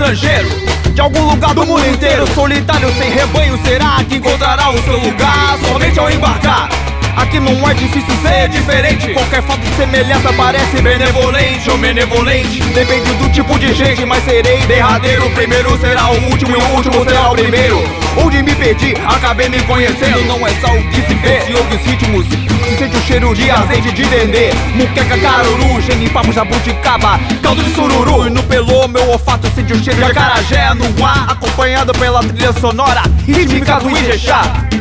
estrangeiro, de algum lugar do mundo inteiro. Solitário sem rebanho, será que encontrará o seu lugar somente ao embarcar? Aqui não é difícil ser diferente, qualquer fato de semelhança parece benevolente ou benevolente. Depende do tipo de gente, mas serei derradeiro. O primeiro será o último e o último será o primeiro. Onde me perdi, acabei me conhecendo. Não é só o que se vê, se ouve os ritmos, se sente o cheiro de azeite de dendê, muqueca, caruru, genipapo, jabuticaba, caldo de sururu. E no pelô, meu olfato sente o cheiro de acarajé no ar, acompanhado pela trilha sonora rítmica do Ijexá.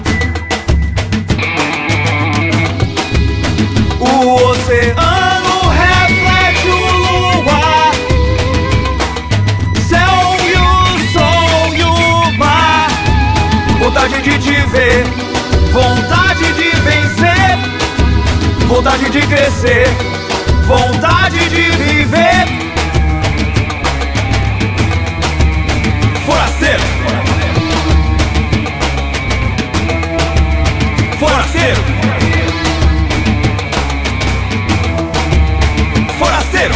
O oceano reflete o luar, céu e o sol e o mar. Vontade de te ver, vontade de vencer, vontade de crescer, vontade de viver. Forasteiro, forasteiro, forasteiro.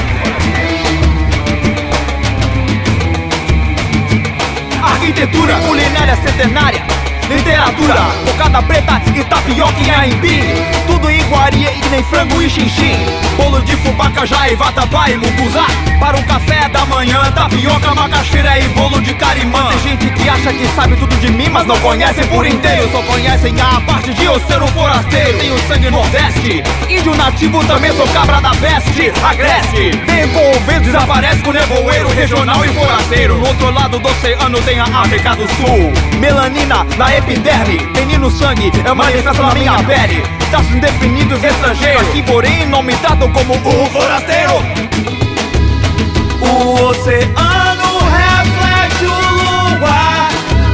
Arquitetura, culinária centenária, literatura, cocada preta e tapioca e aipim, tudo iguaria e nem frango e xinxim. Bolo de fubá, cajá e vatapá e mucuzá. Para um café da manhã, tapioca, macaxeira e bolo de carimã. Tem gente que acha que sabe tudo de mim, mas não conhece por inteiro. Só conhecem a parte de eu ser um forasteiro. Tenho sangue nordeste, índio nativo, também sou cabra da peste. Agreste, vem com o vento, desaparece com nevoeiro regional e forasteiro. No outro lado do oceano tem a África do Sul. Melanina na epiderme, tem no sangue, é manifesto na minha pele. Traços indefinidos estrangeiros, aqui porém não me tratam como o forasteiro. O oceano reflete o luar,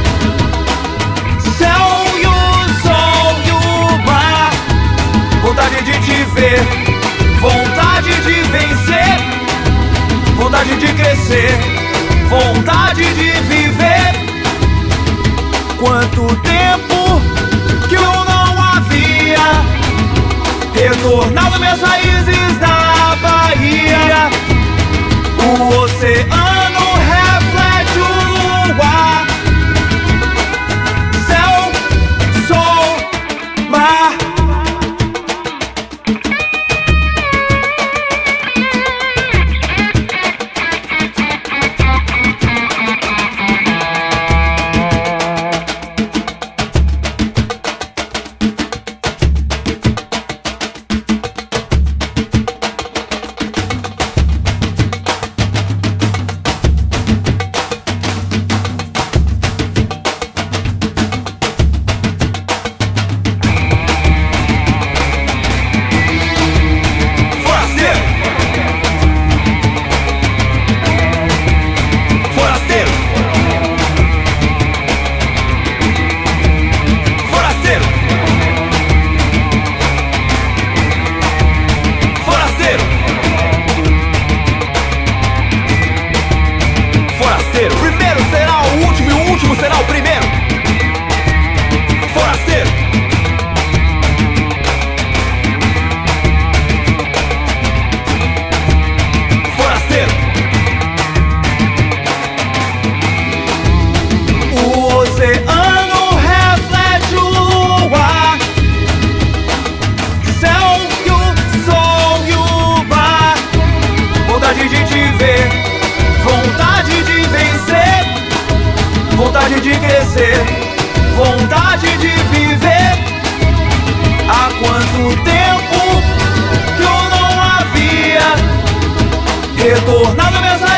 céu e o sol e o mar. Vontade de te ver, vontade de vencer, vontade de crescer, vontade de viver. Quanto tempo que eu não havia retornado minhas raízes da Bahia. O oceano reflete o luar, céu, sol, mar. Primeiro será o último e o último será o primeiro. Forasteiro. Forasteiro. O oceano reflete o luar, céu e o sol e o mar. Vontade de te ver, vontade de vencer, vontade de crescer, vontade de viver. Há quanto tempo que eu não havia retornado minhas raízes